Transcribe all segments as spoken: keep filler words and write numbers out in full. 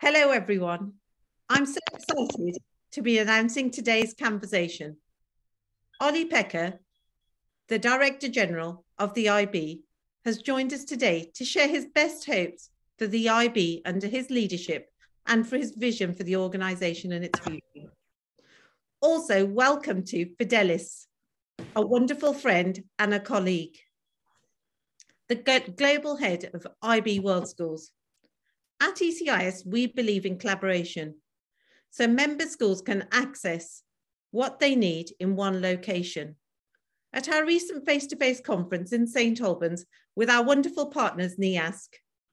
Hello, everyone. I'm so excited to be announcing today's CANversation. Olli-Pekka, the Director General of the I B, has joined us today to share his best hopes for the I B under his leadership and for his vision for the organisation and its future. Also, welcome to Fidelis, a wonderful friend and a colleague, the global head of I B World Schools. At E C I S, we believe in collaboration, so member schools can access what they need in one location. At our recent face-to-face conference in Saint Albans with our wonderful partners, NEASC,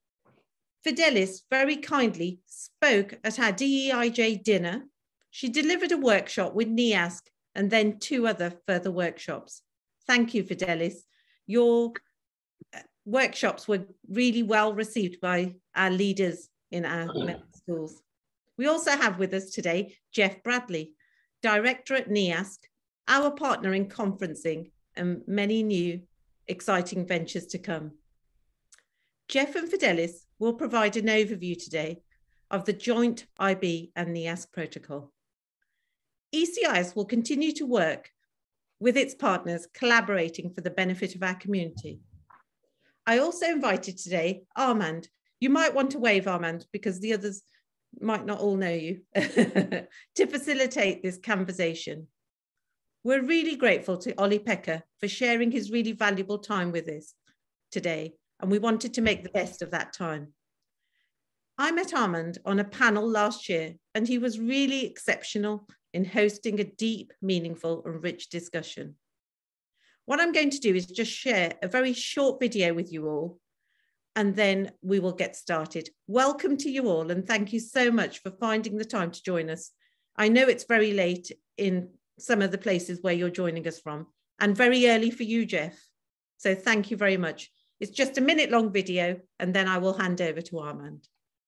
Fidelis very kindly spoke at our D E I J dinner. She delivered a workshop with NEASC and then two other further workshops. Thank you, Fidelis. Your workshops were really well received by our leaders in our member schools. We also have with us today Jeff Bradley, Director at NEASC, our partner in conferencing, and many new exciting ventures to come. Jeff and Fidelis will provide an overview today of the joint I B and NEASC protocol. E C I S will continue to work with its partners, collaborating for the benefit of our community. I also invited today Armand. You might want to wave, Armand, because the others might not all know you, to facilitate this CANversation. We're really grateful to Olli-Pekka for sharing his really valuable time with us today, and we wanted to make the best of that time. I met Armand on a panel last year, and he was really exceptional in hosting a deep, meaningful, and rich discussion. What I'm going to do is just share a very short video with you all, and then we will get started. Welcome to you all, and thank you so much for finding the time to join us. I know it's very late in some of the places where you're joining us from, and very early for you, Jeff. So thank you very much. It's just a minute long video, and then I will hand over to Armand.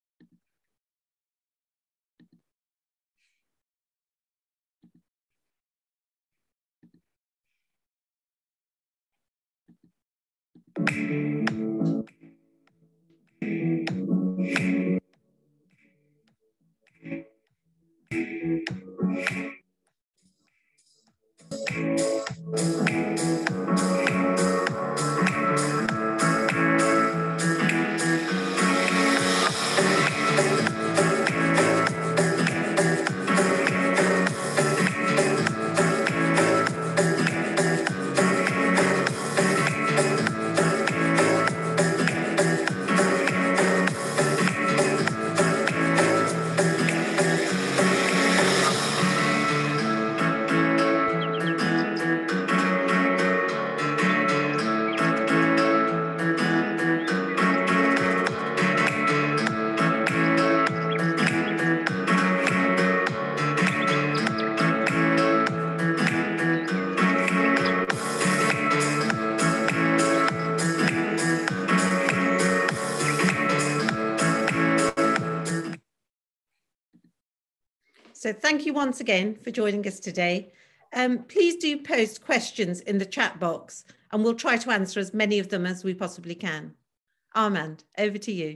So thank you once again for joining us today. Um, please do post questions in the chat box, and we'll try to answer as many of them as we possibly can. Armand, over to you.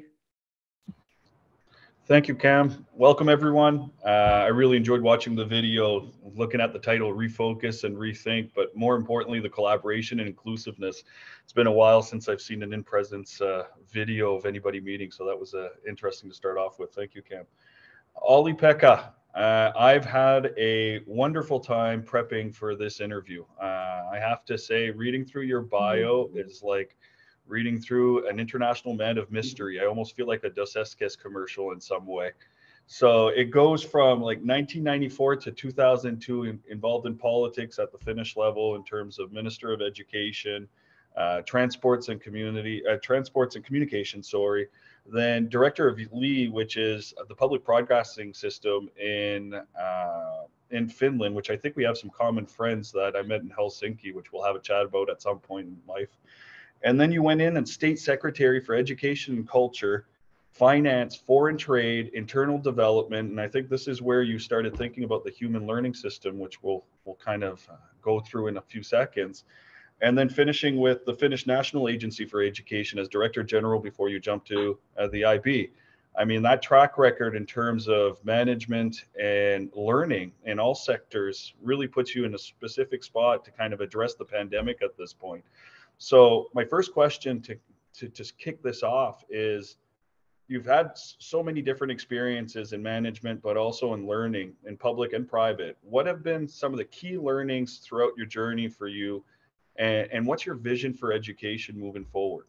Thank you, Cam. Welcome, everyone. Uh, I really enjoyed watching the video, looking at the title, Refocus and Rethink, but more importantly, the collaboration and inclusiveness. It's been a while since I've seen an in-presence uh, video of anybody meeting, so that was uh, interesting to start off with. Thank you, Cam. Olli-Pekka. Uh, I've had a wonderful time prepping for this interview. Uh, I have to say, reading through your bio is like reading through an international man of mystery. I almost feel like a Dos Equis commercial in some way. So it goes from like nineteen ninety-four to two thousand two, in, involved in politics at the Finnish level in terms of Minister of Education, uh, Transports and Community, uh, Transports and Communication, sorry. Then Director of Yle, which is the public broadcasting system in uh, in Finland, which I think we have some common friends that I met in Helsinki, which we'll have a chat about at some point in life. And then you went in and State Secretary for Education and Culture, Finance, Foreign Trade, Internal Development, and I think this is where you started thinking about the human learning system, which we'll we'll kind of uh, go through in a few seconds. And then finishing with the Finnish National Agency for Education as Director General before you jump to uh, the I B. I mean, that track record in terms of management and learning in all sectors really puts you in a specific spot to kind of address the pandemic at this point. So my first question to, to just kick this off is, you've had so many different experiences in management, but also in learning in public and private. What have been some of the key learnings throughout your journey for you? And, and what's your vision for education moving forward?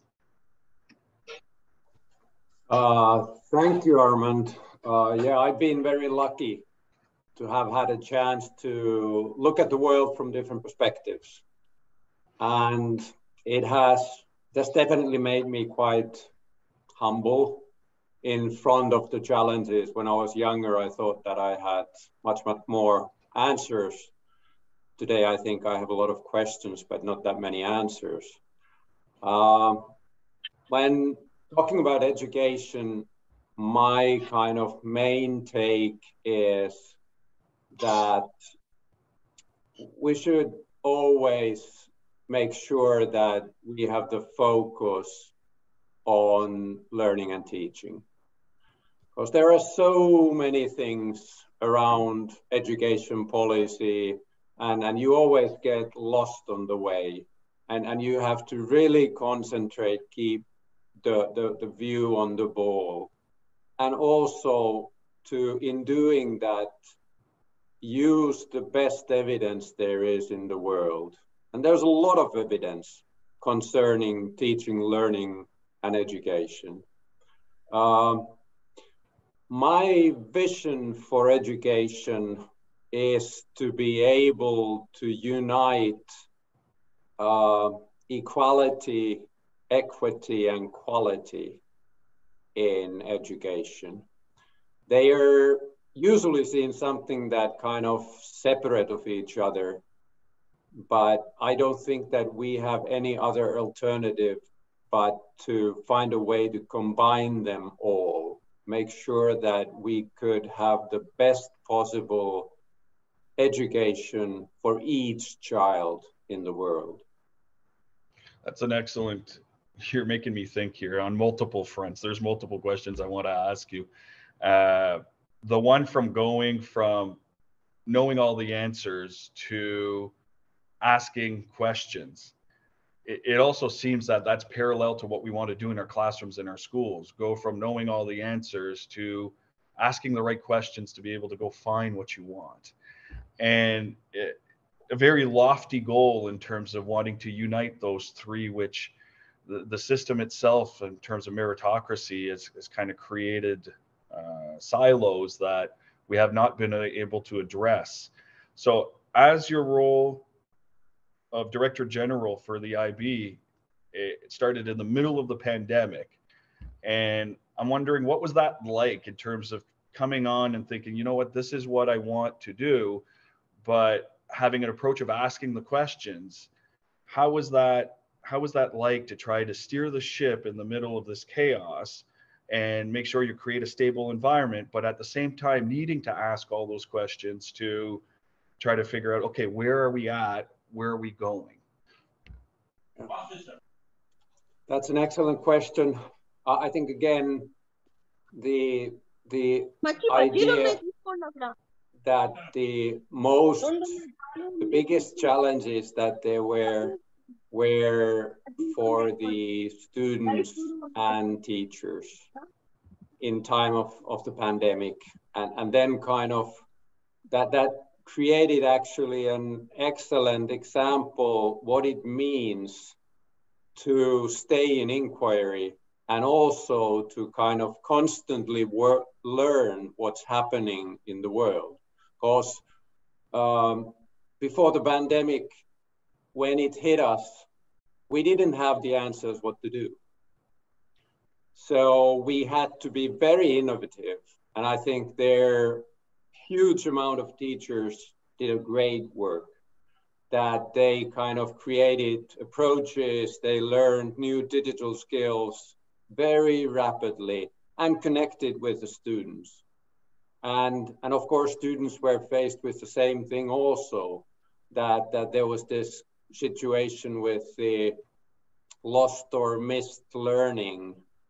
Uh, thank you, Armand. Uh, yeah, I've been very lucky to have had a chance to look at the world from different perspectives. And it has, that's definitely made me quite humble in front of the challenges. When I was younger, I thought that I had much, much more answers. Today, I think I have a lot of questions, but not that many answers. Um, when talking about education, my kind of main take is that we should always make sure that we have the focus on learning and teaching. Because there are so many things around education policy, and, and you always get lost on the way. And, and you have to really concentrate, keep the, the, the view on the ball. And also to, in doing that, use the best evidence there is in the world. And there's a lot of evidence concerning teaching, learning, and education. Um, my vision for education is to be able to unite uh, equality, equity, and quality in education. They are usually seen something that kind of separate of each other, but I don't think that we have any other alternative but to find a way to combine them all, make sure that we could have the best possible education for each child in the world. That's an excellent, you're making me think here on multiple fronts. There's multiple questions I want to ask you. Uh, the one from going from knowing all the answers to asking questions. It, it also seems that that's parallel to what we want to do in our classrooms in our schools. Go from knowing all the answers to asking the right questions to be able to go find what you want. And it, a very lofty goal in terms of wanting to unite those three, which the, the system itself in terms of meritocracy has, has kind of created uh, silos that we have not been able to address. So as your role of Director General for the I B, it started in the middle of the pandemic. And I'm wondering, what was that like in terms of coming on and thinking, you know what, this is what I want to do, but having an approach of asking the questions. How was that, how was that like to try to steer the ship in the middle of this chaos and make sure you create a stable environment, but at the same time needing to ask all those questions to try to figure out, okay, where are we at? Where are we going? That's an excellent question. Uh, I think, again, the, the idea that the most, the biggest challenges that there were, were for the students and teachers in time of, of the pandemic. And, and then kind of that, that created actually an excellent example what it means to stay in inquiry and also to kind of constantly work, learn what's happening in the world. Because um, before the pandemic, when it hit us, we didn't have the answers what to do. So we had to be very innovative. And I think their huge amount of teachers did a great work, that they kind of created approaches, they learned new digital skills very rapidly and connected with the students. And, and of course, students were faced with the same thing also, that, that there was this situation with the lost or missed learning.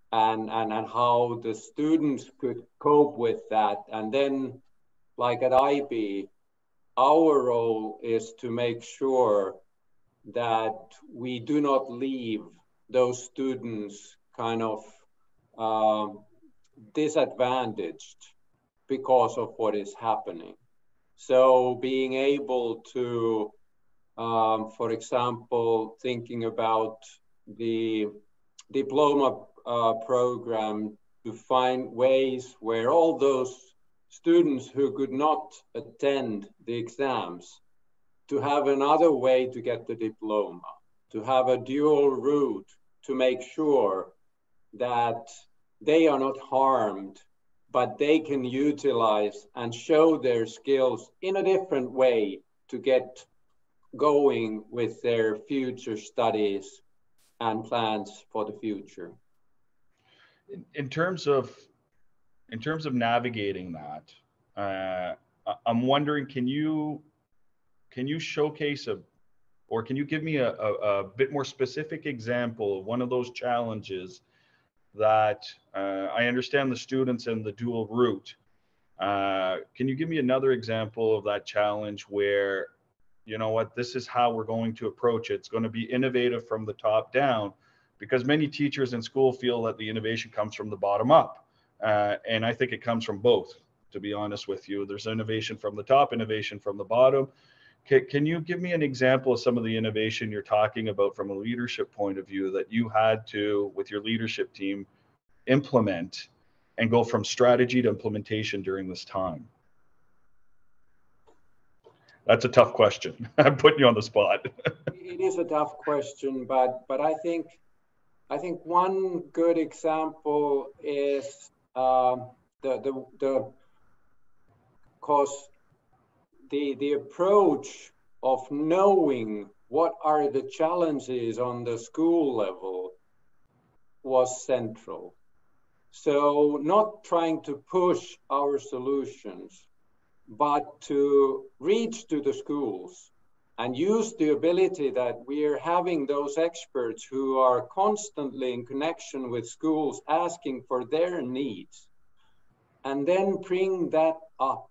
and, and, and how the students could cope with that. And then, like at I B, our role is to make sure that we do not leave those students kind of um, disadvantaged because of what is happening. So being able to, um, for example, thinking about the diploma uh, program, to find ways where all those students who could not attend the exams to have another way to get the diploma, to have a dual route to make sure that they are not harmed, but they can utilize and show their skills in a different way to get going with their future studies and plans for the future. In, in terms of in terms of navigating that, uh, I'm wondering, can you can you showcase a, or can you give me a, a, a bit more specific example of one of those challenges that uh, I understand the students and the dual route. Uh, can you give me another example of that challenge where, you know what, this is how we're going to approach it. It's going to be innovative from the top down, because many teachers in school feel that the innovation comes from the bottom up. Uh, and I think it comes from both, to be honest with you. There's innovation from the top, innovation from the bottom. Can, can you give me an example of some of the innovation you're talking about from a leadership point of view that you had to, with your leadership team, implement and go from strategy to implementation during this time? That's a tough question. I'm putting you on the spot. It is a tough question, but but I think I think one good example is uh, the the the cause the the approach of knowing what are the challenges on the school level was central. So not trying to push our solutions, but to reach to the schools and use the ability that we are having those experts who are constantly in connection with schools asking for their needs, and then bring that up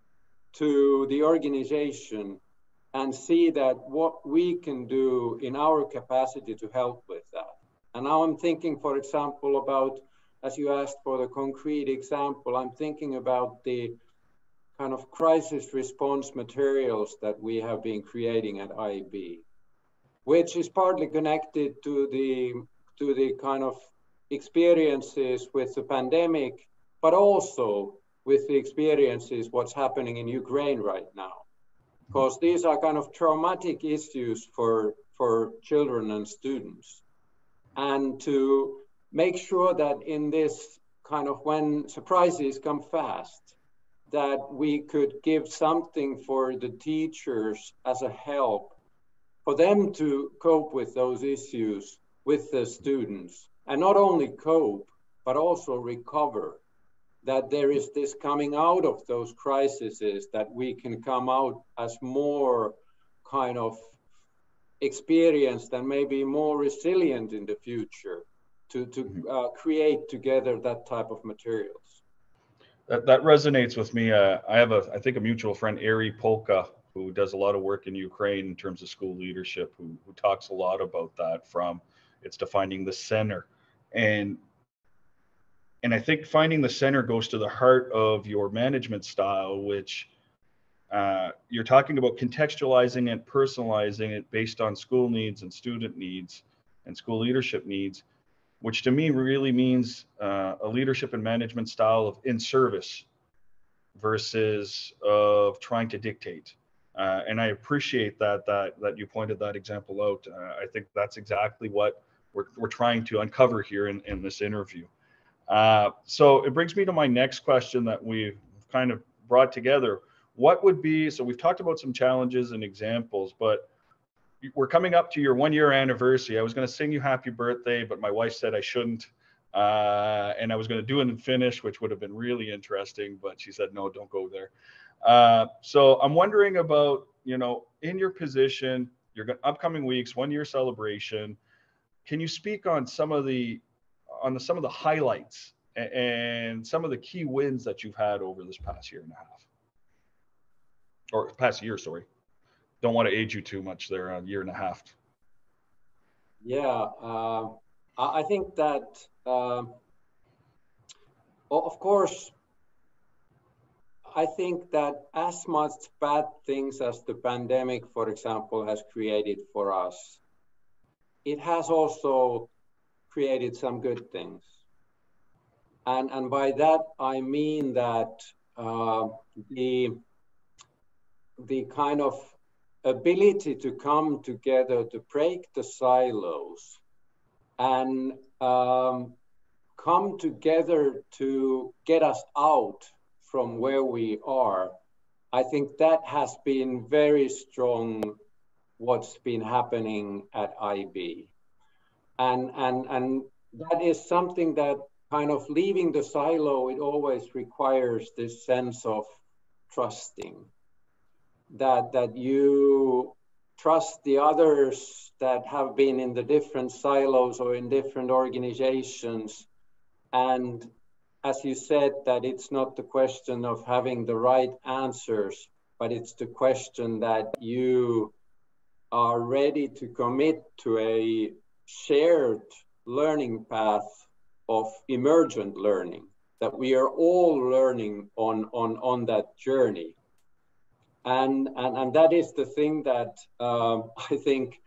to the organization and see that what we can do in our capacity to help with that. And now I'm thinking, for example, about, as you asked for the concrete example, I'm thinking about the kind of crisis response materials that we have been creating at I B, which is partly connected to the, to the kind of experiences with the pandemic, but also with the experiences what's happening in Ukraine right now. Because these are kind of traumatic issues for, for children and students. And to make sure that in this kind of, when surprises come fast, that we could give something for the teachers as a help for them to cope with those issues with the students, and not only cope, but also recover, that there is this coming out of those crises, that we can come out as more kind of experienced and maybe more resilient in the future to, to uh, create together that type of materials. That, that resonates with me. Uh, I have a, I think a mutual friend, Ari Polka, who does a lot of work in Ukraine in terms of school leadership, who, who talks a lot about that, from it's defining the center. And, and I think finding the center goes to the heart of your management style, which uh, you're talking about contextualizing and personalizing it based on school needs and student needs and school leadership needs, which to me really means uh, a leadership and management style of in service versus of trying to dictate. Uh, and I appreciate that, that, that you pointed that example out. Uh, I think that's exactly what we're, we're trying to uncover here in, in this interview. Uh, so it brings me to my next question that we've kind of brought together. What would be, so we've talked about some challenges and examples, but we're coming up to your one year anniversary. I was going to sing you happy birthday, but my wife said I shouldn't. Uh, and I was going to do it in Finnish, which would have been really interesting, but she said, no, don't go there. Uh, so I'm wondering about, you know, in your position, your upcoming weeks, one year celebration, can you speak on some of the, on the, some of the highlights and, and some of the key wins that you've had over this past year and a half, or past year, sorry. Don't want to age you too much there, a year and a half. Yeah, uh, I think that, uh, of course, I think that as much bad things as the pandemic, for example, has created for us, it has also created some good things. And, and by that, I mean that uh, the, the kind of ability to come together to break the silos and um, come together to get us out from where we are, I think that has been very strong what's been happening at I B. And, and, and that is something that kind of leaving the silo, it always requires this sense of trusting. That, that you trust the others that have been in the different silos or in different organizations. And as you said, that it's not the question of having the right answers, but it's the question that you are ready to commit to a shared learning path of emergent learning, that we are all learning on, on, on that journey. And, and, and that is the thing that um, I think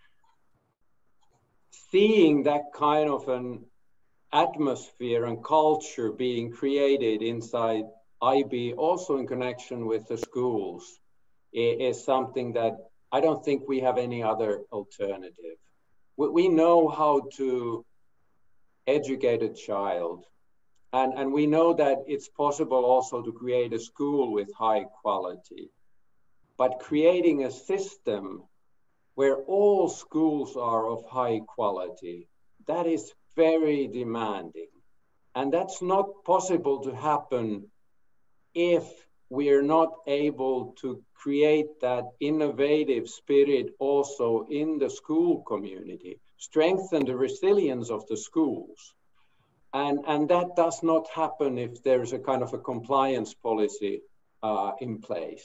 seeing that kind of an atmosphere and culture being created inside I B, also in connection with the schools, is something that I don't think we have any other alternative. We, we know how to educate a child, and, and we know that it's possible also to create a school with high quality. But creating a system where all schools are of high quality, that is very demanding. And that's not possible to happen if we are not able to create that innovative spirit also in the school community, strengthen the resilience of the schools. And, and that does not happen if there's a kind of a compliance policy uh, in place.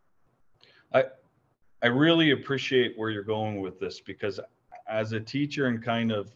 I, I really appreciate where you're going with this, because as a teacher and kind of,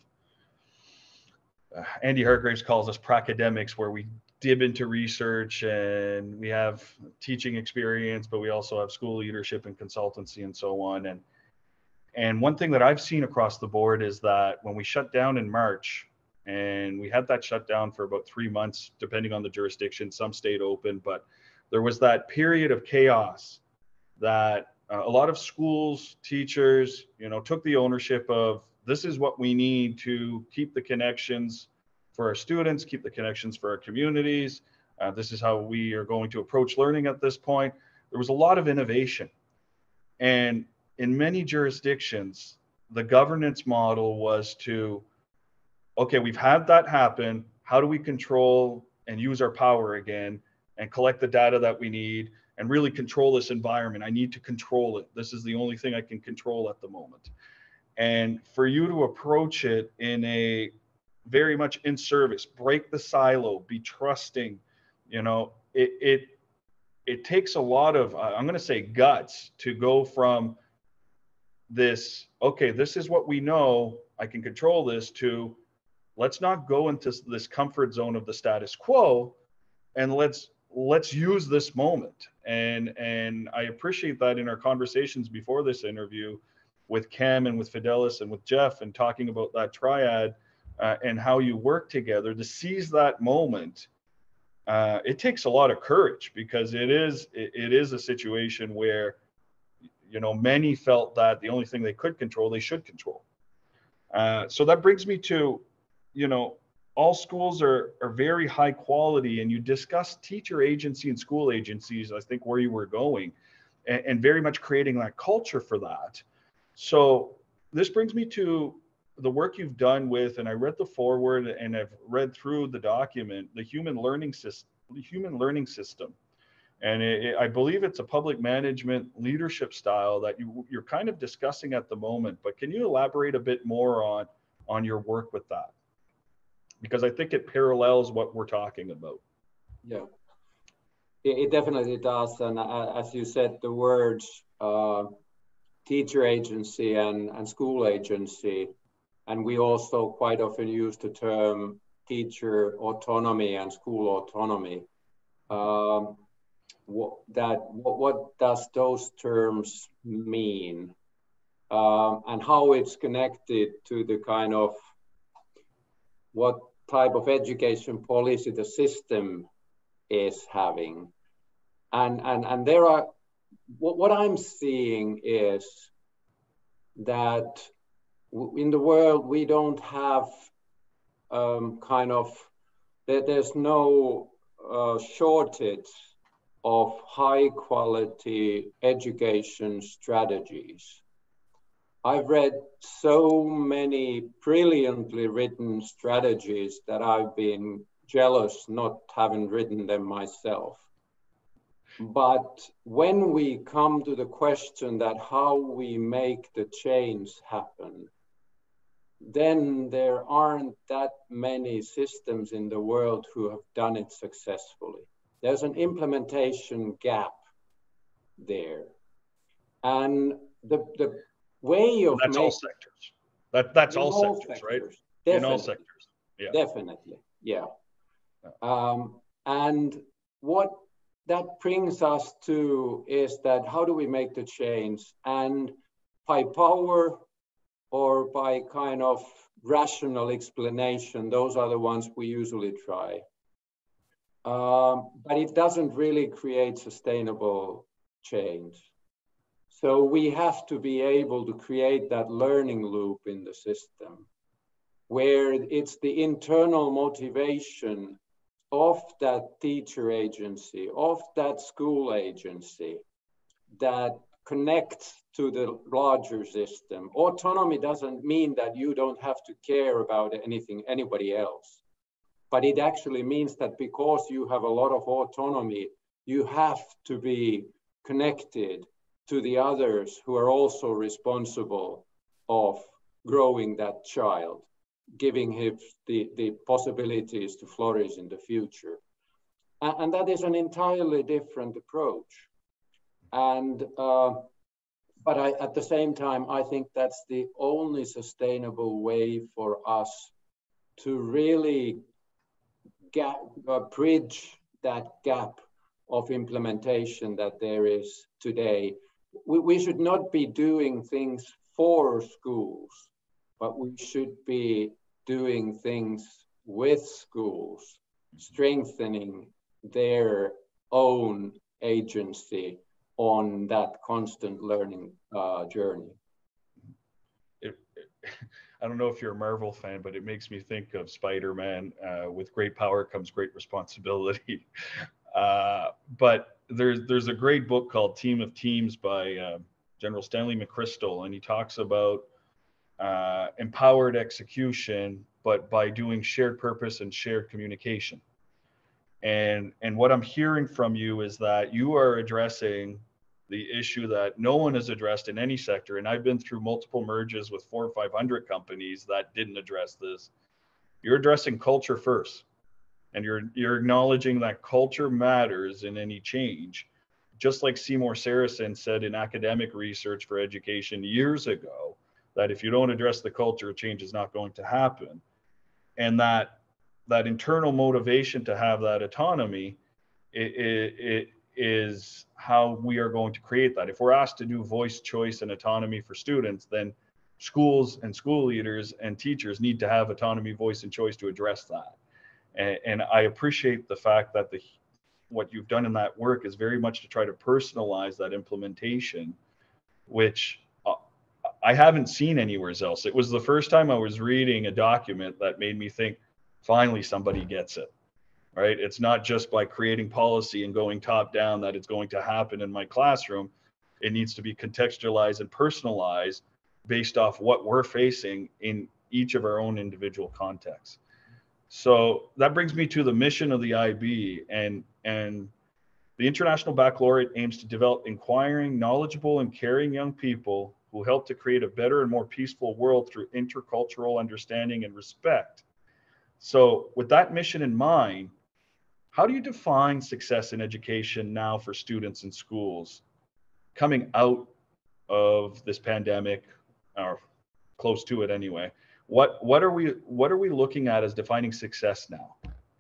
uh, Andy Hargraves calls us pracademics, where we dip into research and we have teaching experience, but we also have school leadership and consultancy and so on. And, and one thing that I've seen across the board is that when we shut down in March, and we had that shut down for about three months, depending on the jurisdiction, some stayed open, but there was that period of chaos that Uh, a lot of schools, teachers, you know, took the ownership of, this is what we need to keep the connections for our students, keep the connections for our communities. Uh, this is how we are going to approach learning at this point. There was a lot of innovation. And in many jurisdictions, the governance model was to, okay, we've had that happen. How do we control and use our power again and collect the data that we need and really control this environment? I need to control it. This is the only thing I can control at the moment. And for you to approach it in a very much in service, break the silo, be trusting, you know, it it it takes a lot of, I'm going to say, guts to go from this, okay, this is what we know, I can control this, to let's not go into this comfort zone of the status quo, and let's let's use this moment. And and I appreciate that in our conversations before this interview with Kam and with Fidelis and with Jeff, and talking about that triad uh, and how you work together to seize that moment. Uh, it takes a lot of courage, because it is it, it is a situation where, you know, many felt that the only thing they could control, they should control. Uh, so that brings me to, you know, all schools are, are very high quality, and you discussed teacher agency and school agencies, I think, where you were going, and, and very much creating that culture for that. So this brings me to the work you've done with, and I read the foreword and I've read through the document, the human learning system, the human learning system. And it, it, I believe it's a public management leadership style that you, you're kind of discussing at the moment, but can you elaborate a bit more on, on your work with that? because I think it parallels what we're talking about. Yeah, it, it definitely does. And uh, as you said, the words uh, teacher agency and, and school agency, and we also quite often use the term teacher autonomy and school autonomy. Um, what, that, what, what does those terms mean? Um, and how it's connected to the kind of what type of education policy the system is having. And, and, and there are, what, what I'm seeing is that in the world, we don't have um, kind of, there, there's no uh, shortage of high quality education strategies. I've read so many brilliantly written strategies that I've been jealous not having written them myself. But when we come to the question that how we make the change happen, then there aren't that many systems in the world who have done it successfully. There's an implementation gap there. And the, the way of that's make, all sectors. That, that's all, all sectors, sectors, right? Definitely. In all sectors, yeah. Definitely, yeah. Um, and what that brings us to is that how do we make the change? And by power or by kind of rational explanation, those are the ones we usually try. Um, but it doesn't really create sustainable change. So we have to be able to create that learning loop in the system where it's the internal motivation of that teacher agency, of that school agency that connects to the larger system. Autonomy doesn't mean that you don't have to care about anything, anybody else. But it actually means that because you have a lot of autonomy, you have to be connected to the others who are also responsible of growing that child, giving him the, the possibilities to flourish in the future. And, and that is an entirely different approach. And, uh, but I, at the same time, I think that's the only sustainable way for us to really gap, uh, bridge that gap of implementation that there is today. We, we should not be doing things for schools, but we should be doing things with schools, strengthening their own agency on that constant learning uh, journey. It, it, I don't know if you're a Marvel fan, but it makes me think of Spider-Man. Uh, with great power comes great responsibility. uh, but there's there's a great book called Team of Teams by uh, General Stanley McChrystal, and he talks about uh, empowered execution, but by doing shared purpose and shared communication. And and what I'm hearing from you is that you are addressing the issue that no one has addressed in any sector. And I've been through multiple merges with four or five hundred companies that didn't address this. You're addressing culture first, and you're you're acknowledging that culture matters in any change. Just like Seymour Saracen said in academic research for education years ago, that if you don't address the culture, change is not going to happen. And that that internal motivation to have that autonomy it, it, it is how we are going to create that. If we're asked to do voice, choice, and autonomy for students, then schools and school leaders and teachers need to have autonomy, voice, and choice to address that. And, and I appreciate the fact that the what you've done in that work is very much to try to personalize that implementation, which uh, I haven't seen anywhere else. It was the first time I was reading a document that made me think, finally, somebody gets it, right? It's not just by creating policy and going top down that it's going to happen in my classroom. It needs to be contextualized and personalized based off what we're facing in each of our own individual contexts. So that brings me to the mission of the I B, and, and the International Baccalaureate aims to develop inquiring, knowledgeable, and caring young people who help to create a better and more peaceful world through intercultural understanding and respect. So with that mission in mind, how do you define success in education now for students in schools coming out of this pandemic, or close to it anyway? What what are we what are we looking at as defining success now?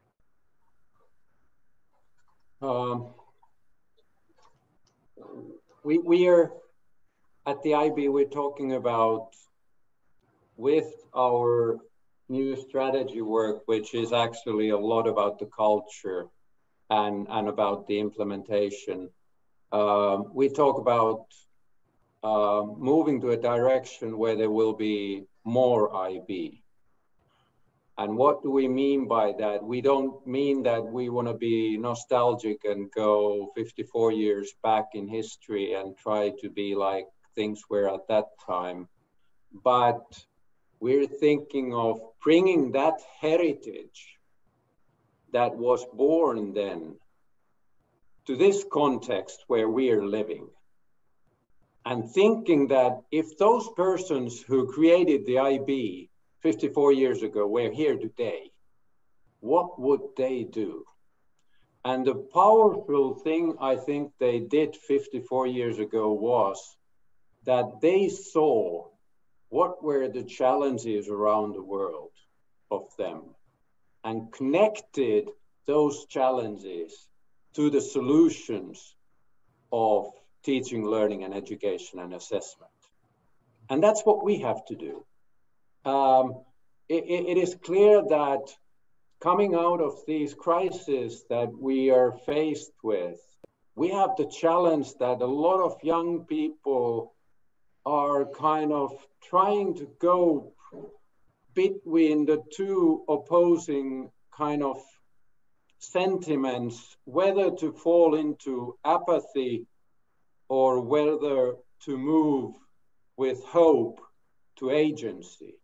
Um, we we are at the I B. We're talking about, with our new strategy work, which is actually a lot about the culture and and about the implementation. Um, we talk about uh, moving to a direction where there will be more I B. And what do we mean by that? We don't mean that we want to be nostalgic and go fifty-four years back in history and try to be like things were at that time. But we're thinking of bringing that heritage that was born then to this context where we are living. And thinking that if those persons who created the I B fifty-four years ago were here today, what would they do? And the powerful thing I think they did fifty-four years ago was that they saw what were the challenges around the world of them and connected those challenges to the solutions of teaching, learning, and education and assessment. And that's what we have to do. Um, it, it is clear that coming out of these crises that we are faced with, we have the challenge that a lot of young people are kind of trying to go between the two opposing kind of sentiments, whether to fall into apathy or whether to move with hope to agency.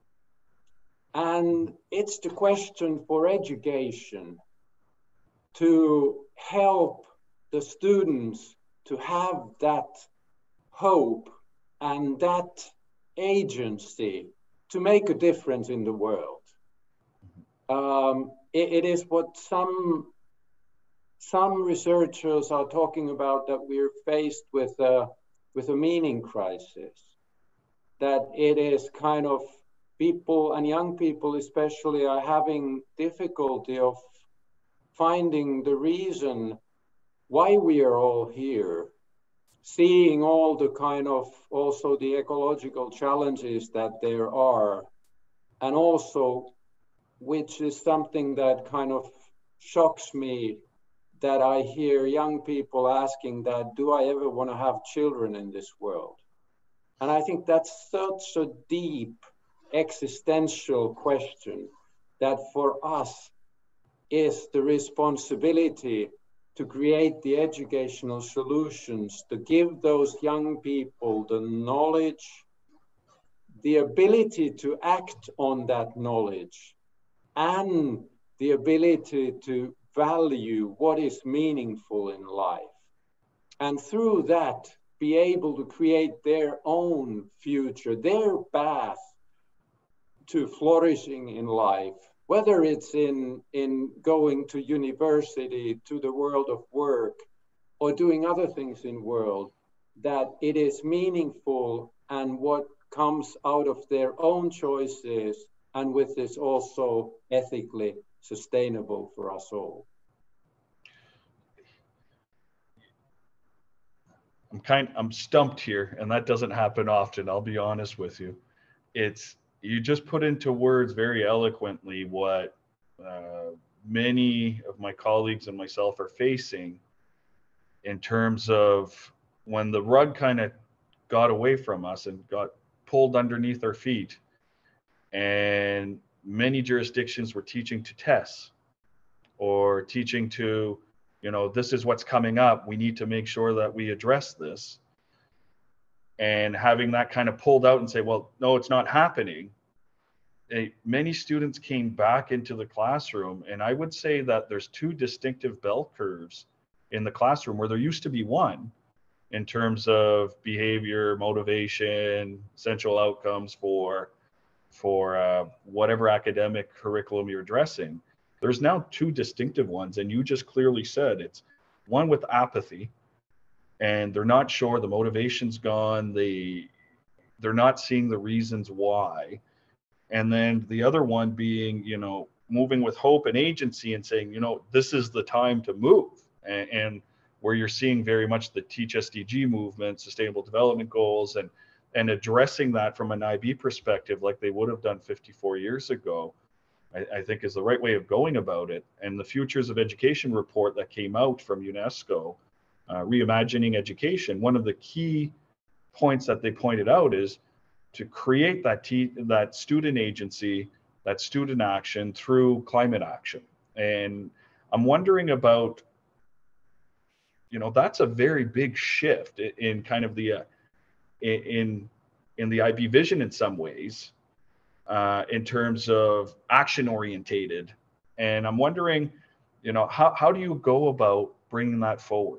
And it's the question for education to help the students to have that hope and that agency to make a difference in the world. Um, it, it is what some, some researchers are talking about, that we're faced with a, with a meaning crisis, that it is kind of people, and young people especially, are having difficulty of finding the reason why we are all here, seeing all the kind of also the ecological challenges that there are, and also, which is something that kind of shocks me, that I hear young people asking that, do I ever want to have children in this world? And I think that's such a deep existential question that for us is the responsibility to create the educational solutions, to give those young people the knowledge, the ability to act on that knowledge, and the ability to value what is meaningful in life. And through that, be able to create their own future, their path to flourishing in life, whether it's in, in going to university, to the world of work, or doing other things in the world, that it is meaningful and what comes out of their own choices, and with this also ethically sustainable for us all. I'm kind I'm stumped here, and that doesn't happen often, I'll be honest with you. It's, you just put into words very eloquently what uh, many of my colleagues and myself are facing, in terms of when the rug kind of got away from us and got pulled underneath our feet, and many jurisdictions were teaching to tests, or teaching to, you know, this is what's coming up, we need to make sure that we address this. And having that kind of pulled out and say, well, no, it's not happening. It, many students came back into the classroom, and I would say that there's two distinctive bell curves in the classroom, where there used to be one in terms of behavior, motivation, essential outcomes for for uh, whatever academic curriculum you're addressing, there's now two distinctive ones. And you just clearly said it's one with apathy, and they're not sure, the motivation's gone, they, they're not seeing the reasons why. And then the other one being, you know, moving with hope and agency and saying, you know, this is the time to move. And, and where you're seeing very much the Teach S D G movement, Sustainable Development Goals, and and addressing that from an I B perspective like they would have done fifty-four years ago, I, I think is the right way of going about it. And the Futures of Education report that came out from UNESCO, uh, Reimagining Education, one of the key points that they pointed out is to create that te- that student agency, that student action through climate action. And I'm wondering about, you know, that's a very big shift in, in kind of the uh, in in the I B vision in some ways, uh, in terms of action orientated. And I'm wondering, you know, how how do you go about bringing that forward?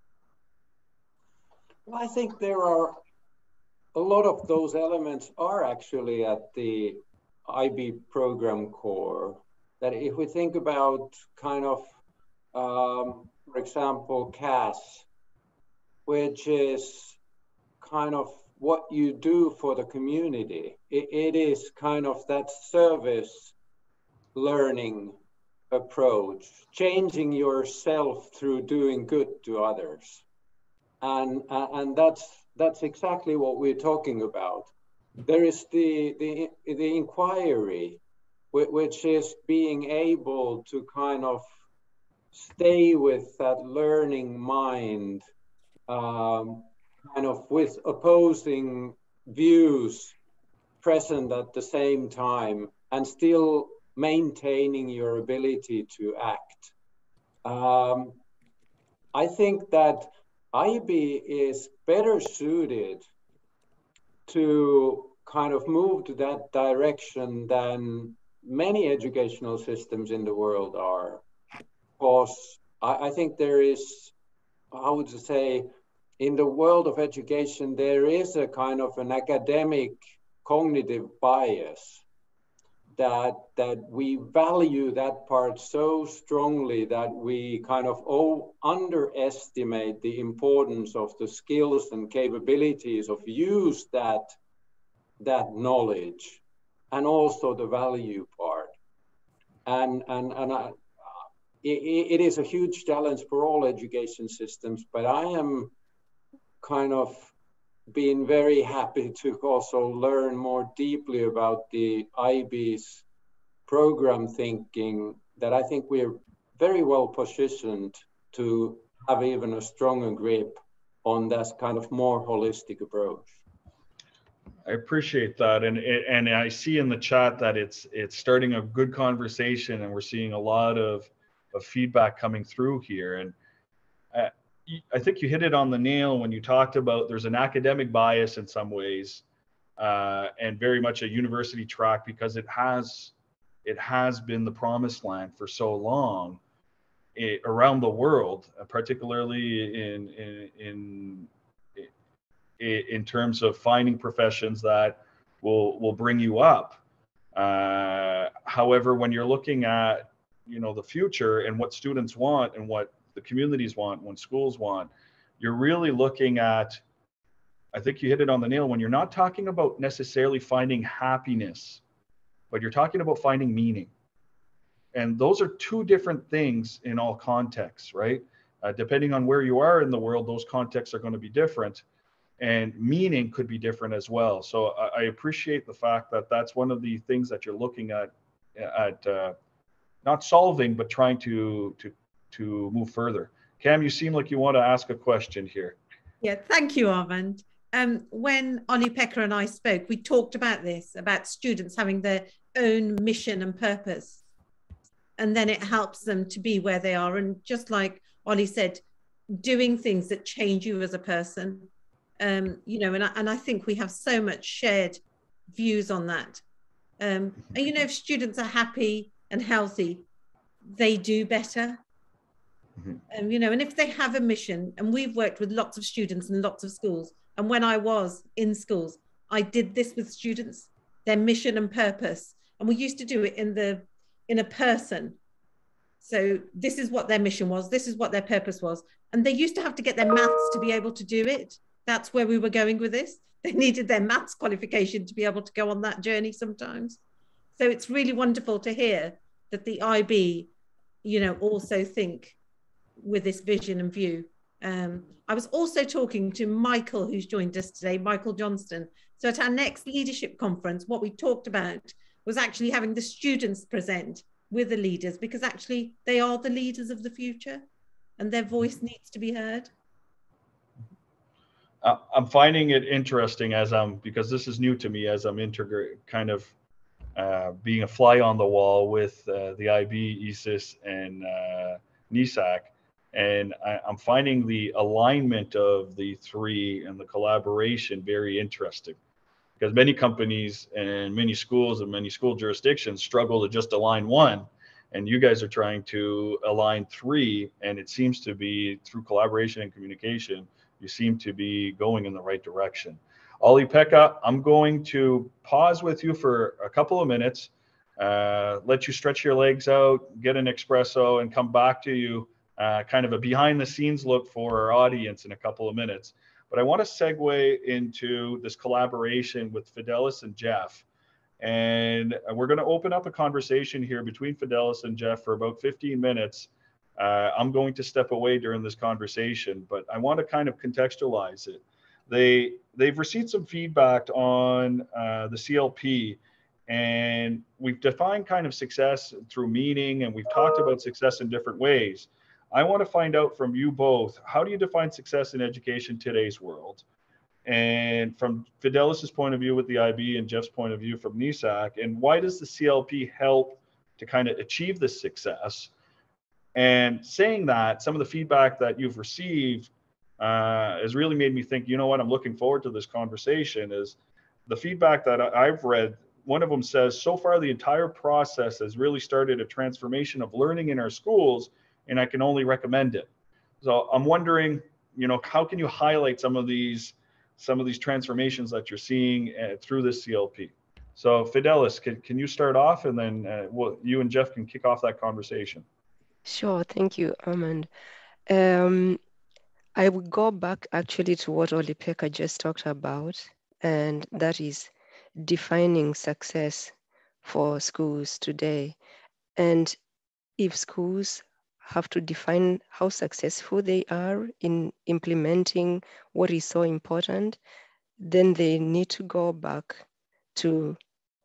Well, I think there are a lot of those elements are actually at the I B program core. That if we think about kind of, um, for example, C A S, which is kind of what you do for the community. It, it is kind of that service learning approach, changing yourself through doing good to others. And, and that's, that's exactly what we're talking about. There is the, the, the inquiry, which is being able to kind of stay with that learning mind, um, kind of with opposing views present at the same time, and still maintaining your ability to act. Um, I think that I B is better suited to kind of move to that direction than many educational systems in the world are. Because I, I think there is, I would say, in the world of education, there is a kind of an academic cognitive bias that, that we value that part so strongly that we kind of oh, underestimate the importance of the skills and capabilities of use that, that knowledge, and also the value part. And, and, and I, it, it is a huge challenge for all education systems, but I am kind of been very happy to also learn more deeply about the I B's program thinking, that I think we're very well positioned to have even a stronger grip on that kind of more holistic approach. I appreciate that, and and I see in the chat that it's it's starting a good conversation, and we're seeing a lot of of feedback coming through here. And uh, I think you hit it on the nail when you talked about there's an academic bias in some ways, uh, and very much a university track, because it has it has been the promised land for so long it, around the world, particularly in in in in terms of finding professions that will will bring you up. Uh, however, when you're looking at, you know, the future and what students want and what the communities want, when schools want, you're really looking at, I think you hit it on the nail, when you're not talking about necessarily finding happiness, but you're talking about finding meaning. And those are two different things in all contexts, right? Uh, depending on where you are in the world, those contexts are going to be different. And meaning could be different as well. So I, I appreciate the fact that that's one of the things that you're looking at, at uh, not solving, but trying to, to, to move further. Kam, you seem like you want to ask a question here. Yeah, thank you, Armand. Um, when Olli-Pekka and I spoke, we talked about this, about students having their own mission and purpose. And then it helps them to be where they are. And just like Ollie said, doing things that change you as a person. Um, you know, and I, and I think we have so much shared views on that. Um, and, you know, if students are happy and healthy, they do better. Mm-hmm. Um, you know, and if they have a mission, and we've worked with lots of students in lots of schools. And when I was in schools, I did this with students. their mission and purpose. And we used to do it in the in a person. So this is what their mission was, this is what their purpose was. And they used to have to get their maths to be able to do it. That's where we were going with this. They needed their maths qualification to be able to go on that journey sometimes. So it's really wonderful to hear that the I B, you know, also think with this vision and view. Um, I was also talking to Michael, who's joined us today, Michael Johnston. So at our next leadership conference, what we talked about was actually having the students present with the leaders, because actually they are the leaders of the future and their voice needs to be heard. Uh, I'm finding it interesting as I'm, because this is new to me, as I'm integrate kind of uh, being a fly on the wall with uh, the I B, E C I S, and uh, NEASC. And I, I'm finding the alignment of the three and the collaboration very interesting, because many companies and many schools and many school jurisdictions struggle to just align one, and you guys are trying to align three, and it seems to be through collaboration and communication, you seem to be going in the right direction. Olli-Pekka, I'm going to pause with you for a couple of minutes, uh, let you stretch your legs out, get an espresso, and come back to you, uh, kind of a behind the scenes look for our audience in a couple of minutes. But I want to segue into this collaboration with Fidelis and Jeff. And we're going to open up a conversation here between Fidelis and Jeff for about fifteen minutes. Uh, I'm going to step away during this conversation, but I want to kind of contextualize it. They, they've received some feedback on uh, the C L P, and we've defined kind of success through meaning, and we've talked about success in different ways. I want to find out from you both, how do you define success in education in today's world? And from Fidelis's point of view with the I B and Jeff's point of view from NEASC, and why does the C L P help to kind of achieve this success? And saying that, some of the feedback that you've received uh, has really made me think, you know what, I'm looking forward to this conversation. Is the feedback that I've read, one of them says, so far the entire process has really started a transformation of learning in our schools, and I can only recommend it. So I'm wondering, you know, how can you highlight some of these some of these transformations that you're seeing uh, through this C L P? So Fidelis, can, can you start off, and then uh, well, you and Jeff can kick off that conversation. Sure, thank you, Armand. Um, I would go back actually to what Olli-Pekka just talked about, and that is defining success for schools today. And if schools have to define how successful they are in implementing what is so important, then they need to go back to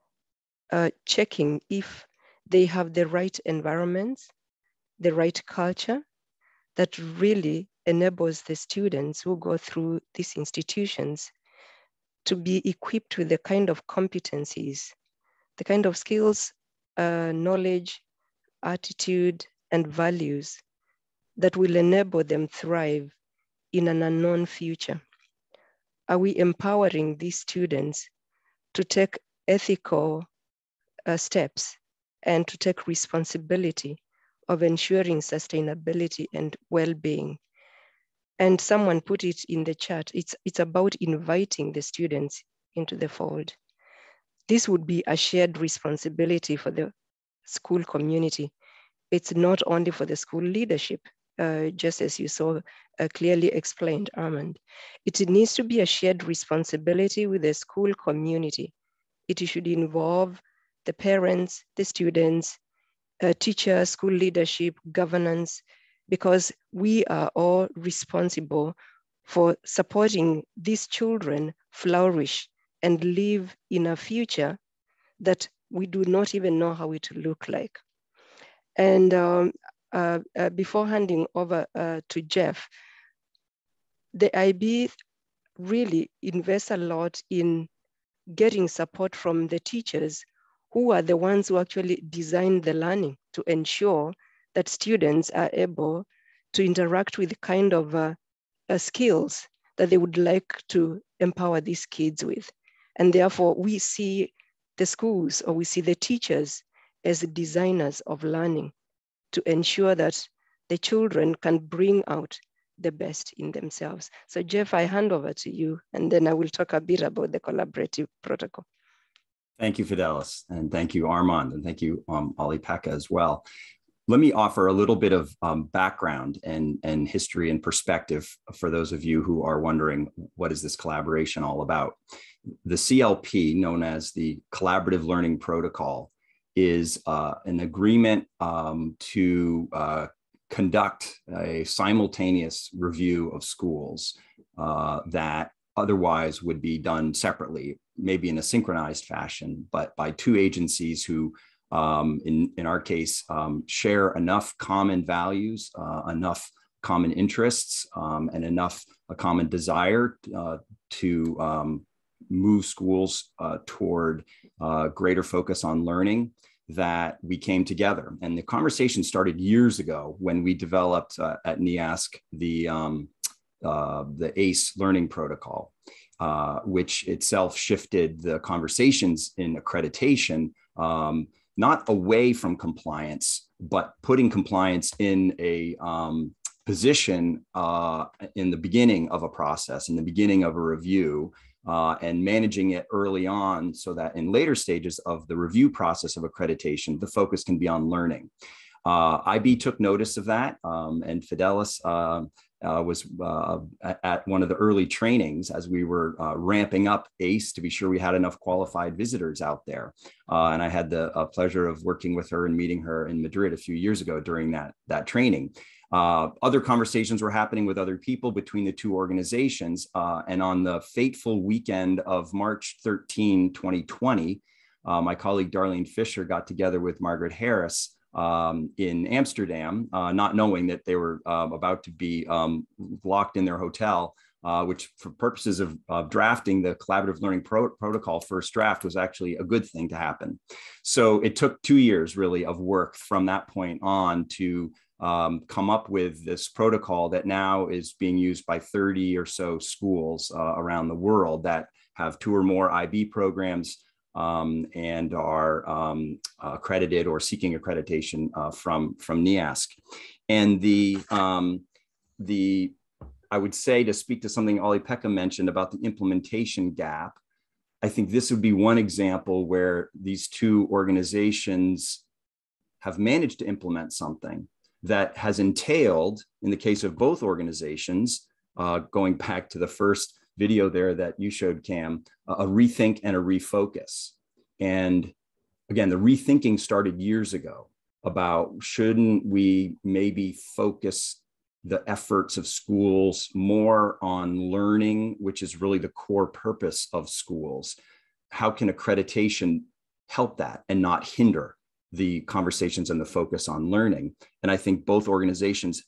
uh, checking if they have the right environments, the right culture that really enables the students who go through these institutions to be equipped with the kind of competencies, the kind of skills, uh, knowledge, attitude, and values that will enable them thrive in an unknown future. Are we empowering these students to take ethical uh, steps and to take responsibility of ensuring sustainability and well-being? And someone put it in the chat, it's, it's about inviting the students into the fold. This would be a shared responsibility for the school community. It's not only for the school leadership, uh, just as you saw uh, clearly explained, Armand. It needs to be a shared responsibility with the school community. It should involve the parents, the students, uh, teachers, school leadership, governance, because we are all responsible for supporting these children flourish and live in a future that we do not even know how it will look like. And um, uh, uh, before handing over uh, to Jeff, the I B really invests a lot in getting support from the teachers who are the ones who actually design the learning to ensure that students are able to interact with the kind of uh, uh, skills that they would like to empower these kids with. And therefore we see the schools, or we see the teachers as the designers of learning to ensure that the children can bring out the best in themselves. So Jeff, I hand over to you, and then I will talk a bit about the collaborative protocol. Thank you, Fidelis, and thank you, Armand, and thank you, um, Olli-Pekka as well. Let me offer a little bit of um, background and, and history and perspective for those of you who are wondering, what is this collaboration all about? The C L P, known as the Collaborative Learning Protocol, is uh, an agreement um, to uh, conduct a simultaneous review of schools uh, that otherwise would be done separately, maybe in a synchronized fashion, but by two agencies who, um, in, in our case, um, share enough common values, uh, enough common interests, um, and enough a common desire uh, to um, move schools uh, toward uh, greater focus on learning, that we came together. And the conversation started years ago when we developed uh, at NEASC the, um, uh, the A C E learning protocol, uh, which itself shifted the conversations in accreditation, um, not away from compliance, but putting compliance in a um, position uh, in the beginning of a process, in the beginning of a review, Uh, and managing it early on so that in later stages of the review process of accreditation, the focus can be on learning. Uh, I B took notice of that, um, and Fidelis uh, uh, was uh, at one of the early trainings as we were uh, ramping up A C E to be sure we had enough qualified visitors out there. Uh, and I had the uh, pleasure of working with her and meeting her in Madrid a few years ago during that, that training. Uh, other conversations were happening with other people between the two organizations. Uh, and on the fateful weekend of March thirteenth, twenty twenty, uh, my colleague Darlene Fisher got together with Margaret Harris um, in Amsterdam, uh, not knowing that they were uh, about to be um, locked in their hotel, uh, which for purposes of uh, drafting the collaborative learning pro protocol first draft was actually a good thing to happen. So it took two years really of work from that point on to Um, come up with this protocol that now is being used by thirty or so schools uh, around the world that have two or more I B programs um, and are um, accredited or seeking accreditation uh, from, from NEASC. And the, um, the, I would say, to speak to something Olli-Pekka mentioned about the implementation gap, I think this would be one example where these two organizations have managed to implement something that has entailed, in the case of both organizations, uh, going back to the first video there that you showed, Kam, a rethink and a refocus. And again, the rethinking started years ago about, shouldn't we maybe focus the efforts of schools more on learning, which is really the core purpose of schools? How can accreditation help that and not hinder the conversations and the focus on learning? And I think both organizations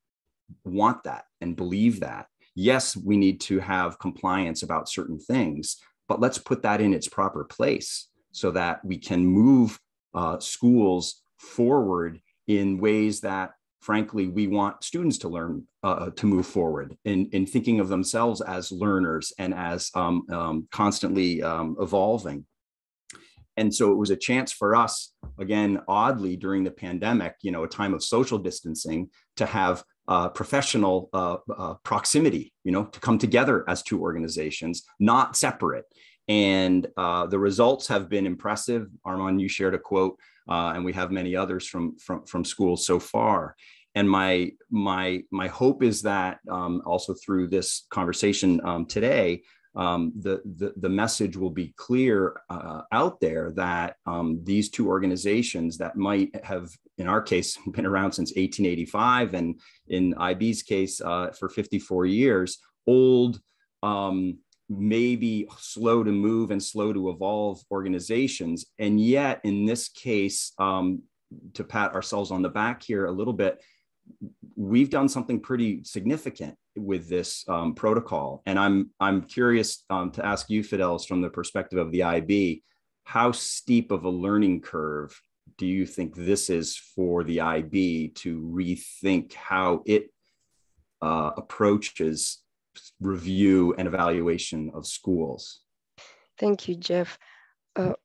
want that and believe that. Yes, we need to have compliance about certain things, but let's put that in its proper place so that we can move uh, schools forward in ways that, frankly, we want students to learn, uh, to move forward in, in thinking of themselves as learners and as um, um, constantly um, evolving. And so it was a chance for us, again, oddly, during the pandemic, you know, a time of social distancing, to have uh, professional uh, uh, proximity, you know, to come together as two organizations, not separate. And uh, the results have been impressive. Armand, you shared a quote, uh, and we have many others from, from, from schools so far. And my, my, my hope is that um, also through this conversation um, today, Um, the, the, the message will be clear uh, out there that um, these two organizations that might have, in our case, been around since eighteen eighty-five, and in I B's case uh, for fifty-four years, old, um, maybe slow to move and slow to evolve organizations. And yet in this case, um, to pat ourselves on the back here a little bit, we've done something pretty significant with this um, protocol. And I'm, I'm curious um, to ask you, Fidelis, from the perspective of the I B, how steep of a learning curve do you think this is for the I B to rethink how it uh, approaches review and evaluation of schools? Thank you, Jeff. Uh,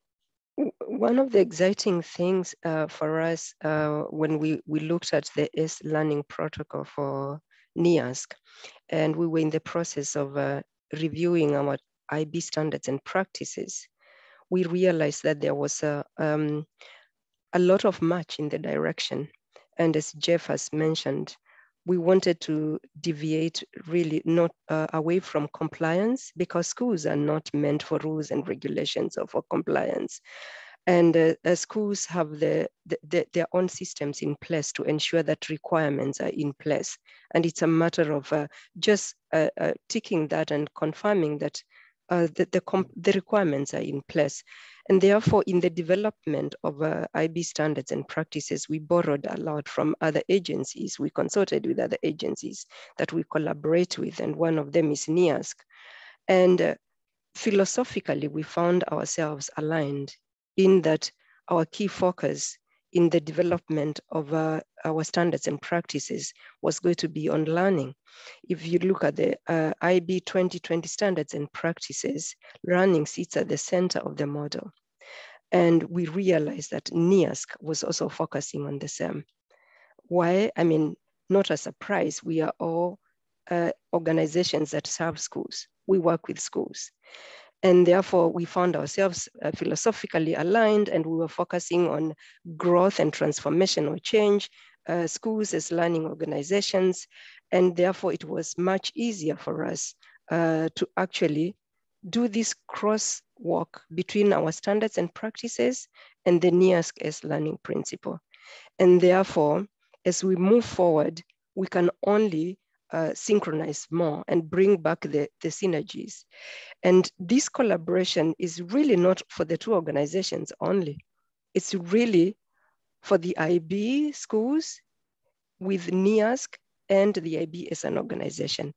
One of the exciting things uh, for us uh, when we, we looked at the A C E learning protocol for NEASC, and we were in the process of uh, reviewing our I B standards and practices, we realized that there was a, um, a lot of match in the direction. And as Jeff has mentioned, we wanted to deviate really not uh, away from compliance, because schools are not meant for rules and regulations or for compliance. And uh, uh, schools have the, the, the, their own systems in place to ensure that requirements are in place. And it's a matter of uh, just uh, uh, ticking that and confirming that uh, the, the, the requirements are in place. And therefore, in the development of uh, I B standards and practices, we borrowed a lot from other agencies. We consulted with other agencies that we collaborate with, and one of them is NEASC. And uh, philosophically, we found ourselves aligned in that our key focus in the development of uh, our standards and practices was going to be on learning. If you look at the uh, I B twenty twenty standards and practices, learning sits at the center of the model. And we realized that NEASC was also focusing on the same. Why? I mean, not a surprise, we are all uh, organizations that serve schools. We work with schools. And therefore, we found ourselves uh, philosophically aligned, and we were focusing on growth and transformational change, uh, schools as learning organizations. And therefore, it was much easier for us uh, to actually do this crosswalk between our standards and practices and the NEASC as learning principle. And therefore, as we move forward, we can only uh, synchronize more and bring back the, the synergies. And this collaboration is really not for the two organizations only. It's really for the I B schools with NEASC and the I B as an organization.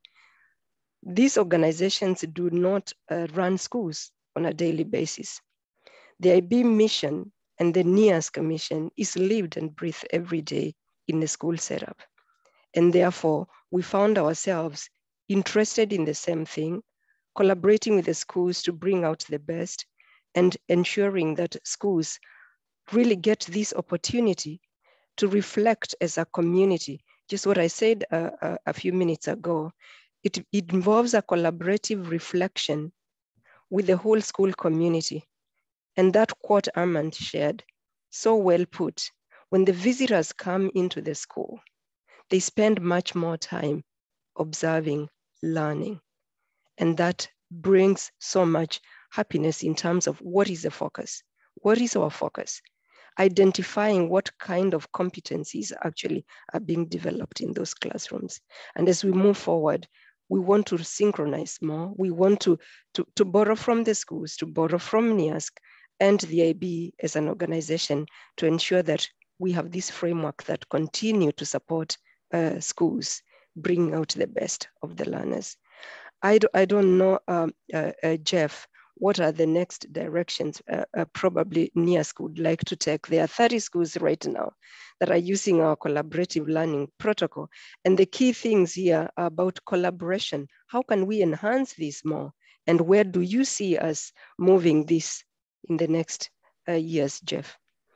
These organizations do not uh, run schools on a daily basis. The I B mission and the NEASC mission is lived and breathed every day in the school setup. And therefore, we found ourselves interested in the same thing, collaborating with the schools to bring out the best, and ensuring that schools really get this opportunity to reflect as a community. Just what I said uh, a, a few minutes ago, it, it involves a collaborative reflection with the whole school community. And that quote Armand shared, so well put, when the visitors come into the school, they spend much more time observing, learning. And that brings so much happiness in terms of what is the focus? What is our focus? Identifying what kind of competencies actually are being developed in those classrooms. And as we move forward, we want to synchronize more. We want to, to, to borrow from the schools, to borrow from NEASC and the I B as an organization to ensure that we have this framework that continue to support uh, schools, bringing out the best of the learners. I, do, I don't know, um, uh, uh, Jeff, what are the next directions uh, uh, probably NEASC would like to take? There are thirty schools right now that are using our collaborative learning protocol. And the key things here are about collaboration. How can we enhance this more? And where do you see us moving this in the next uh, years, Jeff?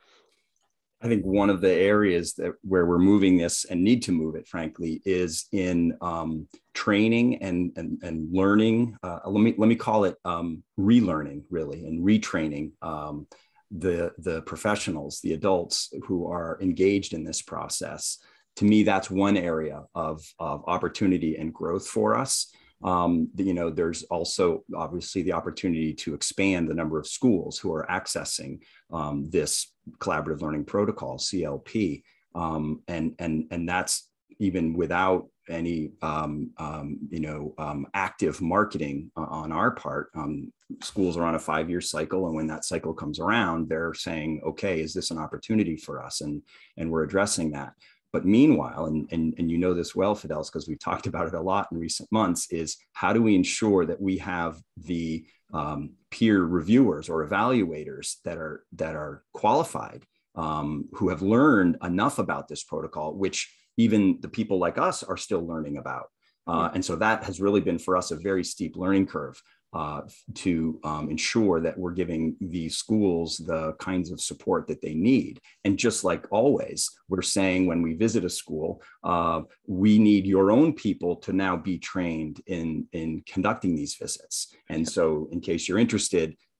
I think one of the areas that where we're moving this and need to move it, frankly, is in um, training and, and, and learning. Uh, let me let me call it um, relearning, really, and retraining um, the, the professionals, the adults who are engaged in this process. To me, that's one area of, of opportunity and growth for us. Um, you know, there's also obviously the opportunity to expand the number of schools who are accessing um, this collaborative learning protocol, C L P, um, and and and that's even without any um, um, you know um, active marketing uh, on our part. Um, schools are on a five-year cycle, and when that cycle comes around, they're saying, "Okay, is this an opportunity for us?" and and we're addressing that. But meanwhile, and, and, and you know this well, Fidelis, because we've talked about it a lot in recent months, is how do we ensure that we have the um, peer reviewers or evaluators that are, that are qualified, um, who have learned enough about this protocol, which even the people like us are still learning about. Uh, and so that has really been for us a very steep learning curve uh, to um, ensure that we're giving these schools the kinds of support that they need. And just like always, we're saying when we visit a school, uh, we need your own people to now be trained in, in conducting these visits. And so in case you're interested,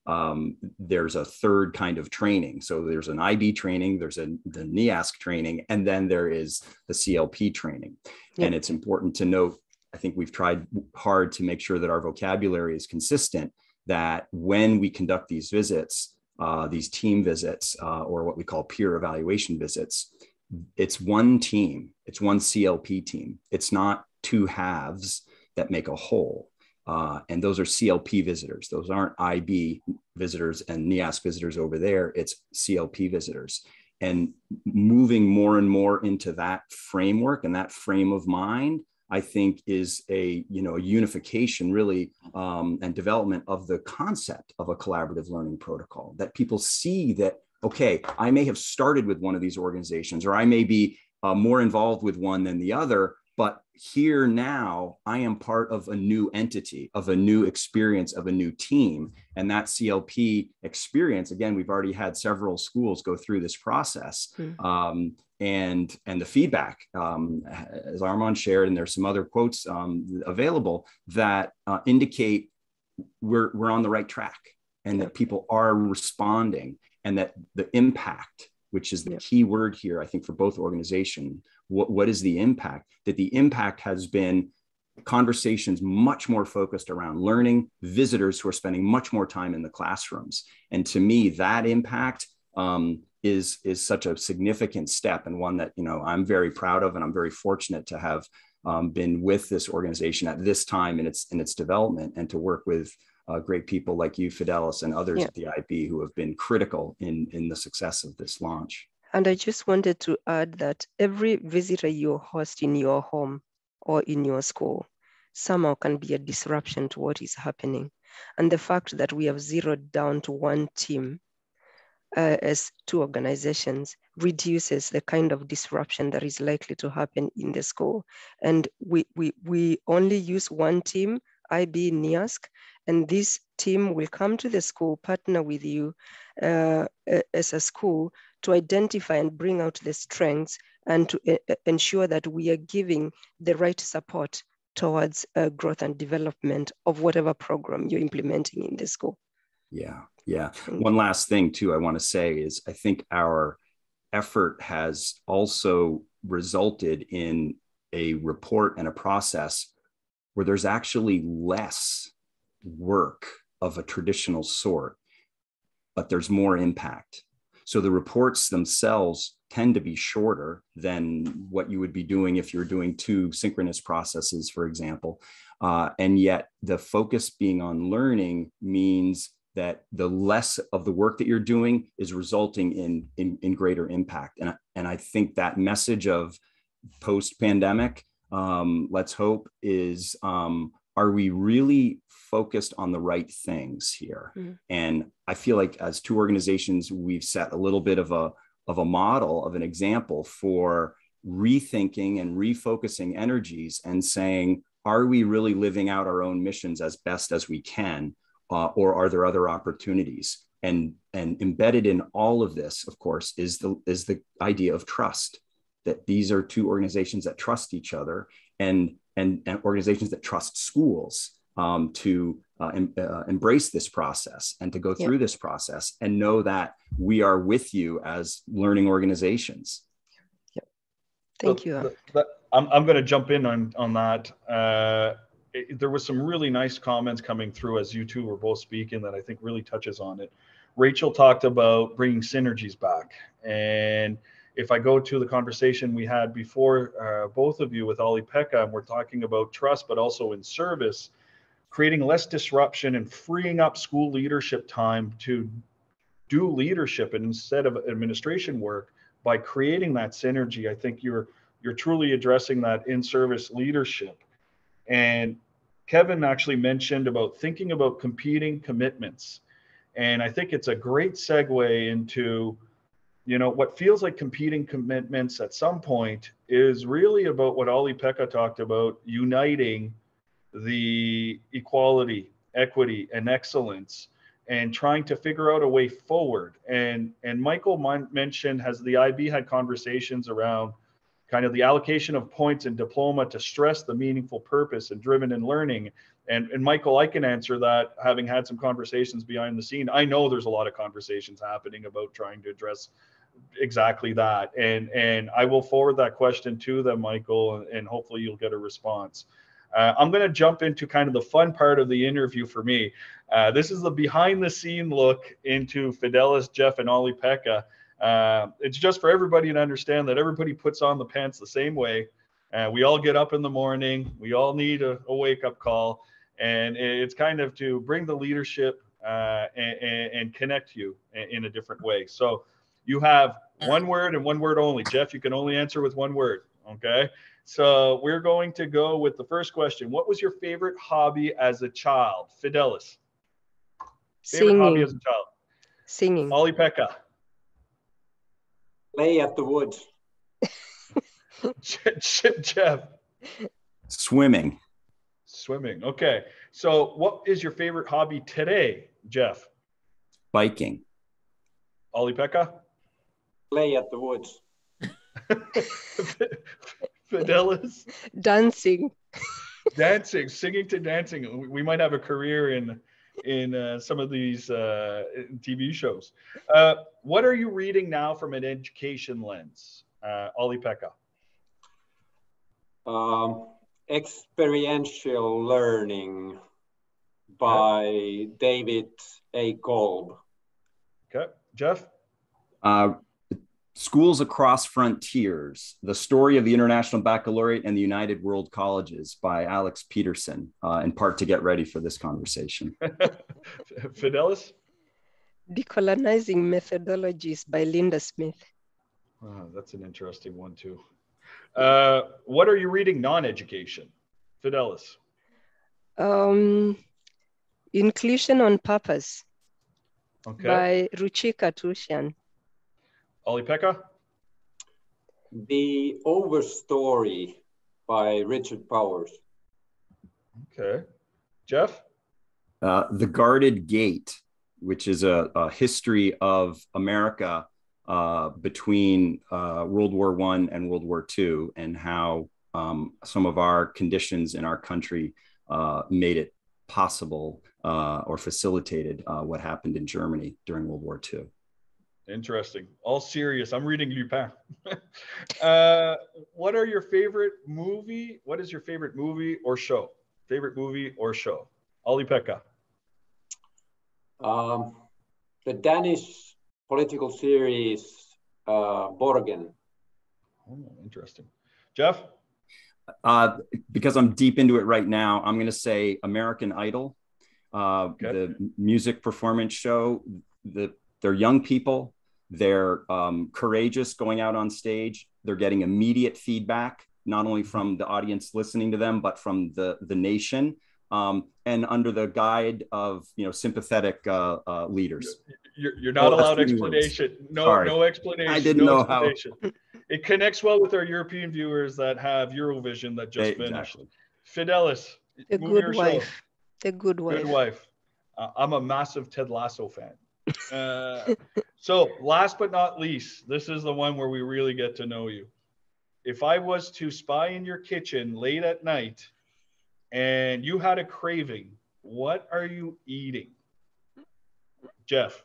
um, there's a third kind of training. So there's an I B training, there's a the NEASC training, and then there is the C L P training. Yep. And it's important to note, I think we've tried hard to make sure that our vocabulary is consistent, that when we conduct these visits, uh, these team visits, uh, or what we call peer evaluation visits, it's one team, it's one C L P team. It's not two halves that make a whole. Uh, and those are C L P visitors. Those aren't I B visitors and NEASC visitors over there. It's C L P visitors. And moving more and more into that framework and that frame of mind, I think is a, you know, a unification really um, and development of the concept of a collaborative learning protocol, that people see that, okay, I may have started with one of these organizations, or I may be uh, more involved with one than the other, but here now I am part of a new entity, of a new experience, of a new team. And that C L P experience, again, we've already had several schools go through this process. Mm. Um, and, and the feedback, um, as Armand shared, and there's some other quotes um, available that uh, indicate we're, we're on the right track, and that people are responding, and that the impact, which is the yeah. key word here, I think, for both organizations. What, what is the impact? That the impact has been conversations much more focused around learning, visitors who are spending much more time in the classrooms. And to me, that impact um, is, is such a significant step, and one that, you know, I'm very proud of, and I'm very fortunate to have um, been with this organization at this time in its, in its development, and to work with Uh, great people like you, Fidelis, and others yeah. at the I B who have been critical in, in the success of this launch. And I just wanted to add that every visitor you host in your home or in your school somehow can be a disruption to what is happening. And the fact that we have zeroed down to one team uh, as two organizations reduces the kind of disruption that is likely to happen in the school. And we, we, we only use one team, I B, NEASC, and this team will come to the school, partner with you uh, as a school to identify and bring out the strengths, and to uh, ensure that we are giving the right support towards uh, growth and development of whatever program you're implementing in the school. Yeah, yeah. One last thing too I want to say is, I think our effort has also resulted in a report and a process where there's actually less work of a traditional sort, but there's more impact. So the reports themselves tend to be shorter than what you would be doing if you're doing two synchronous processes, for example. Uh, and yet the focus being on learning means that the less of the work that you're doing is resulting in, in, in greater impact. And, and I think that message of post-pandemic, um, let's hope, is, um, are we really focused on the right things here? Mm. And I feel like as two organizations, we've set a little bit of a, of a model, of an example for rethinking and refocusing energies and saying, are we really living out our own missions as best as we can? Uh, or are there other opportunities? And, and embedded in all of this, of course, is the, is the idea of trust, that these are two organizations that trust each other, and, and, and organizations that trust schools um, to uh, em, uh, embrace this process and to go through yep. this process, and know that we are with you as learning organizations. Yep. Thank so you. The, the, I'm, I'm going to jump in on, on that. Uh, it, there was some really nice comments coming through as you two were both speaking that I think really touches on it. Rachel talked about bringing synergies back. And if I go to the conversation we had before, uh, both of you with Olli-Pekka, and we're talking about trust, but also in service, creating less disruption and freeing up school leadership time to do leadership and instead of administration work by creating that synergy. I think you're you're truly addressing that in-service leadership. And Kevin actually mentioned about thinking about competing commitments. And I think it's a great segue into, you know, what feels like competing commitments at some point is really about what Olli-Pekka talked about, uniting the equality, equity, and excellence, and trying to figure out a way forward. And, and Michael mentioned, has the I B had conversations around kind of the allocation of points in diploma to stress the meaningful purpose and driven in learning. And, and Michael, I can answer that, having had some conversations behind the scene. I know there's a lot of conversations happening about trying to address exactly that. And, and I will forward that question to them, Michael, and, and hopefully you'll get a response. Uh, I'm going to jump into kind of the fun part of the interview for me. Uh, this is the behind the scene look into Fidelis, Jeff, and Olli-Pekka. Uh, it's just for everybody to understand that everybody puts on the pants the same way. Uh, we all get up in the morning. We all need a, a wake-up call. And it's kind of to bring the leadership uh, and, and connect you in a different way. So you have one word and one word only. Jeff, you can only answer with one word, okay? So we're going to go with the first question. What was your favorite hobby as a child? Fidelis. Favorite Singing. hobby as a child? Singing. Olli-Pekka. Play at the woods. Jeff. Swimming. Swimming. Okay. So what is your favorite hobby today, Jeff? Biking. Olli-Pekka? Play at the woods. Fidelis? Dancing. Dancing, singing to dancing. We might have a career in in uh, some of these uh, T V shows. Uh, what are you reading now from an education lens, uh, Olli-Pekka? Um, Experiential Learning by okay. David A. Kolb. Okay. Jeff? Uh, Schools Across Frontiers, The Story of the International Baccalaureate and the United World Colleges by Alex Peterson, uh, in part to get ready for this conversation. Fidelis? Decolonizing Methodologies by Linda Smith. Oh, that's an interesting one too. Uh, what are you reading non-education? Fidelis? Um, Inclusion on Purpose okay. by Ruchika Tushan. Olli-Pekka? The Overstory by Richard Powers. Okay. Jeff? Uh, The Guarded Gate, which is a, a history of America uh, between uh, World War One and World War Two, and how um, some of our conditions in our country uh, made it possible uh, or facilitated uh, what happened in Germany during World War Two. Interesting. All serious. I'm reading Lupin. uh, what are your favorite movie? What is your favorite movie or show? Favorite movie or show? Olli-Pekka. Um, the Danish political series uh, Borgen. Oh, interesting. Jeff? Uh, because I'm deep into it right now, I'm going to say American Idol, uh, okay. the music performance show. The, they're young people. They're um, courageous going out on stage. They're getting immediate feedback, not only from the audience listening to them, but from the, the nation, um, and under the guide of, you know, sympathetic uh, uh, leaders. You're, you're not oh, allowed explanation. Words. No, Sorry. no explanation. I didn't no know how. It connects well with our European viewers that have Eurovision that just they, finished. Exactly. Fidelis. The Good Wife. The Good Wife. Good Wife. Uh, I'm a massive Ted Lasso fan. Uh, so last but not least, this is the one where we really get to know you. If I was to spy in your kitchen late at night and you had a craving, what are you eating? Jeff?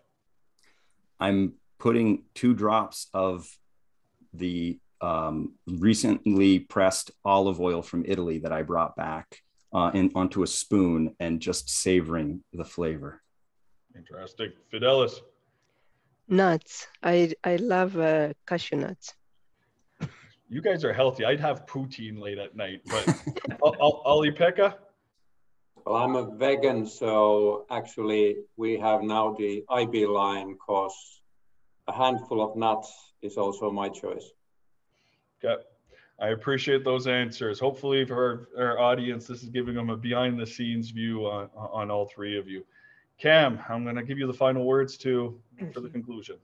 I'm putting two drops of the um, recently pressed olive oil from Italy that I brought back uh, in, onto a spoon and just savoring the flavor. Interesting. Fidelis? Nuts. I, I love uh, cashew nuts. You guys are healthy. I'd have poutine late at night, but Olli-Pekka? Well, I'm a vegan, so actually we have now the I B line because a handful of nuts is also my choice. Okay. I appreciate those answers. Hopefully for our, our audience, this is giving them a behind the scenes view on, on all three of you. Kam, I'm going to give you the final words to for the conclusion.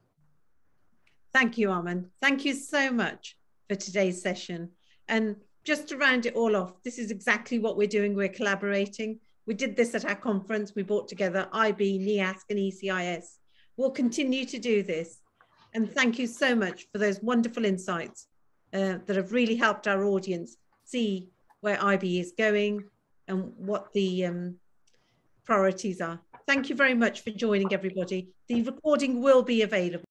Thank you, Armand. Thank you so much for today's session. And just to round it all off, this is exactly what we're doing. We're collaborating. We did this at our conference. We brought together I B, NEASC, and E C I S. We'll continue to do this. And thank you so much for those wonderful insights uh, that have really helped our audience see where I B is going and what the um, priorities are. Thank you very much for joining, everybody. The recording will be available.